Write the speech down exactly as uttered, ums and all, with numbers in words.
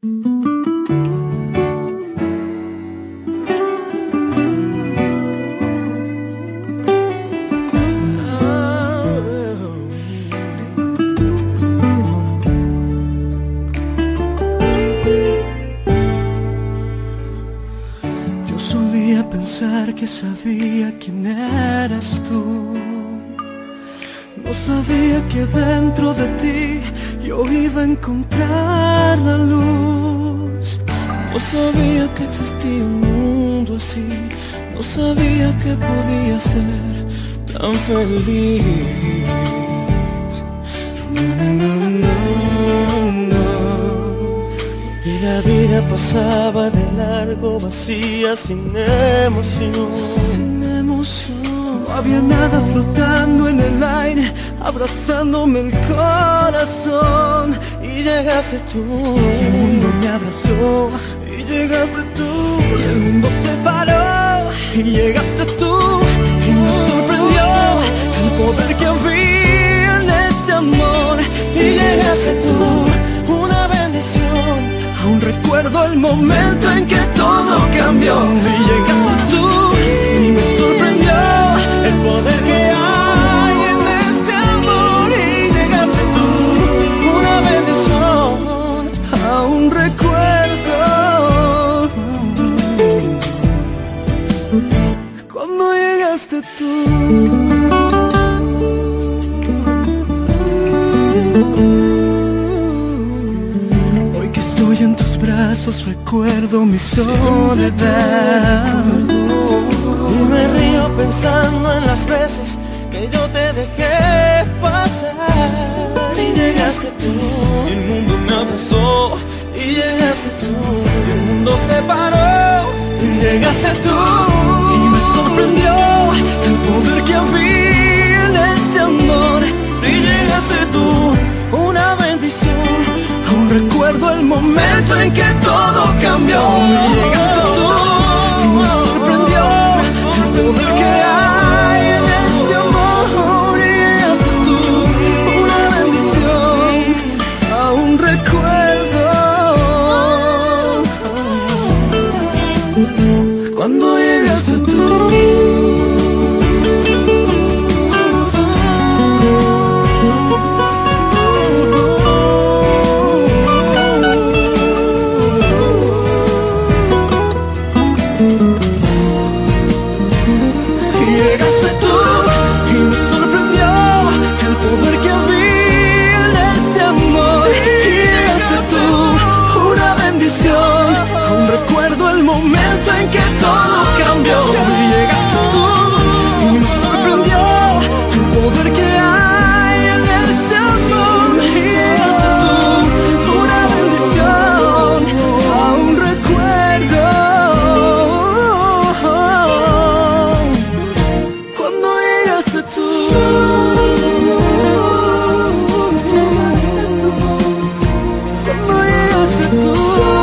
Yo solía pensar que sabía quién eras tú. No sabía que dentro de ti yo iba a encontrar la luz. No sabía que existía un mundo así. No sabía que podía ser tan feliz. No, no, no, no. Y la vida pasaba de largo, vacía, sin emoción. Sin emoción. No había nada flotando en el aire, abrazándome el corazón. Y llegaste tú, y el mundo me abrazó. Y llegaste tú, y el mundo se paró. Y llegaste tú, y me sorprendió el poder que había en este amor. Y llegaste tú, una bendición. Aún recuerdo el momento en que todo cambió. Y llegaste tú, y me sorprendió el poder que hay en este amor. Y llegaste tú, una bendición. Aún recuerdo cuando llegaste tú. Hoy que estoy en tus brazos recuerdo mi soledad. Y me río pensando en las veces que yo te dejé pasar. Y llegaste tú, y el mundo me abrazó. Y llegaste tú, y el mundo se paró. Y llegaste tú, y me sorprendió el poder que había en este amor. Y llegaste tú, una bendición. Aún recuerdo el momento en que todo cambió. Y llegaste tú, y me sorprendió el poder que hay en este amor. Y llegaste tú, una bendición. Aún recuerdo cuando llegaste tú. Llegaste tú, y me sorprendió el poder que había en este amor. Y llegaste tú, una bendición. Aún recuerdo el momento en que todo cambió. Y llegaste tú, y me sorprendió el poder que hay en este amor. Y llegaste tú, una bendición. Aún recuerdo cuando llegaste tú. Cuando llegaste tú.